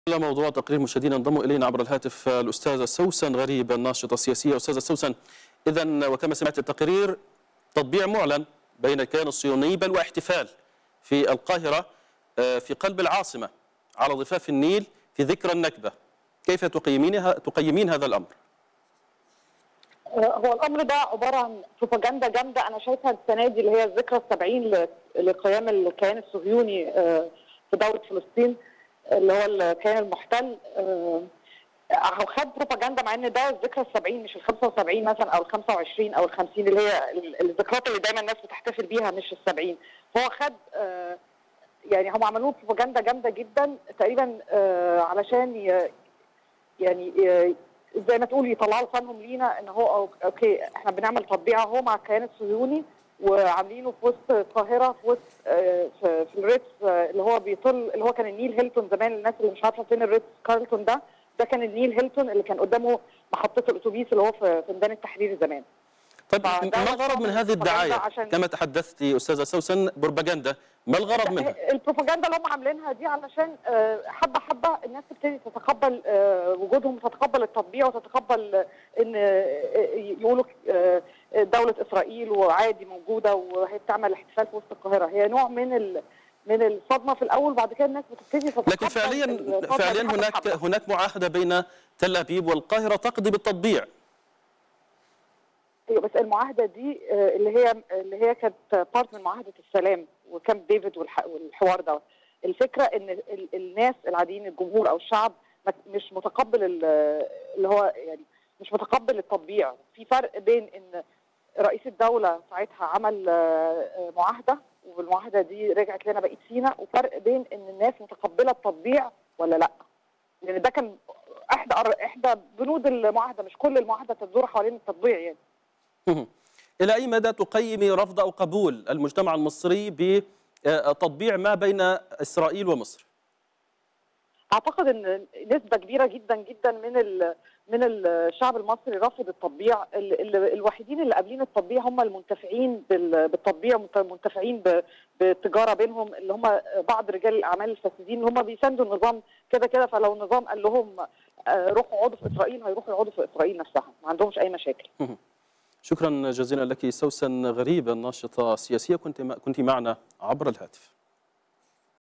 على موضوع تقرير مشاهدينا انضم الينا عبر الهاتف الاستاذه سوسن غريب الناشطه السياسيه. استاذه سوسن، اذا وكما سمعت التقرير تطبيع معلن بين الكيان الصهيوني بل واحتفال في القاهره في قلب العاصمه على ضفاف النيل في ذكرى النكبه، كيف تقيمين هذا الامر؟ هو الامر ده عباره عن بروباجندا جامده انا شايفها السنه دي، اللي هي الذكرى ال70 لقيام الكيان الصهيوني في دوله فلسطين اللي هو الكيان المحتل. خد بروباجندا مع ان ده الذكرى ال70 مش ال75 مثلا او ال25 او ال50 اللي هي الذكريات اللي دايما الناس بتحتفل بيها مش ال70. هو خد يعني هم عملوا بروباجندا جامده جدا تقريبا علشان يعني زي ما تقول يطلعوا لسانهم لينا ان هو اوكي احنا بنعمل تطبيع اهو مع الكيان الصهيوني وعاملينه في وسط القاهره في وسط في الريتز اللي هو بيطل اللي هو كان النيل هيلتون زمان. الناس اللي مش عارفه فين الريتز كارلتون ده كان النيل هيلتون اللي كان قدامه محطه الاتوبيس اللي هو في ميدان التحرير زمان. طيب ما الغرض من هذه الدعايه؟ كما تحدثتي استاذه سوسن بروباجندا، ما الغرض منها؟ البروباجندا اللي هم عاملينها دي علشان حبه حبه الناس تبتدي تتقبل وجودهم، تتقبل التطبيع وتتقبل ان يقولوا دوله اسرائيل وعادي موجوده وهي بتعمل احتفال في وسط القاهره. هي نوع من الصدمه في الاول، بعد كده الناس بتبتدي تتقبل. لكن فعليا هناك معاهده بين تل ابيب والقاهره تقضي بالتطبيع. ايوه بس المعاهده دي اللي هي كانت بارت من معاهده السلام وكامب ديفيد والحوار ده. الفكره ان الناس العاديين الجمهور او الشعب مش متقبل اللي هو يعني مش متقبل التطبيع. في فرق بين ان رئيس الدوله ساعتها عمل معاهده والمعاهده دي رجعت لنا بقيه سيناء، وفرق بين ان الناس متقبله التطبيع ولا لا. لان ده كان احدى بنود المعاهده، مش كل المعاهده تدور حوالين التطبيع يعني. إلى أي مدى تقيمي رفض أو قبول المجتمع المصري بتطبيع ما بين إسرائيل ومصر؟ أعتقد أن نسبة كبيرة جدا جدا من الشعب المصري رفض التطبيع. الوحيدين اللي قابلين التطبيع هم المنتفعين بالتطبيع، منتفعين بالتجارة بينهم، اللي هم بعض رجال الأعمال الفاسدين اللي هم بيساندوا النظام كده كده. فلو النظام قال لهم روحوا اقعدوا في إسرائيل هيروحوا يقعدوا في إسرائيل نفسها، ما عندهمش أي مشاكل. شكرا جزيلا لك سوسن غريب الناشطة السياسية، كنت معنا عبر الهاتف.